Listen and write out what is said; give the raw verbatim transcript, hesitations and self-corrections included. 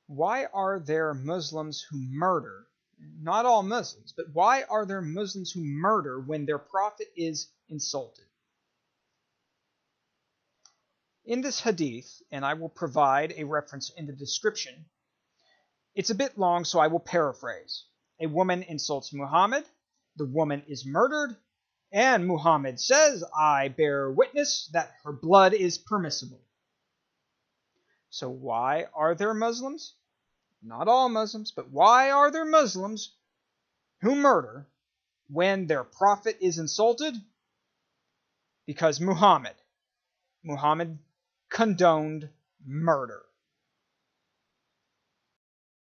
Why are there Muslims who murder? Not all Muslims, but why are there Muslims who murder when their prophet is insulted? In this hadith, and I will provide a reference in the description, it's a bit long, so I will paraphrase. A woman insults Muhammad, the woman is murdered, and Muhammad says, I bear witness that her blood is permissible. So why are there Muslims? Not all Muslims, but why are there Muslims who murder when their prophet is insulted? Because Muhammad, Muhammad condoned murder.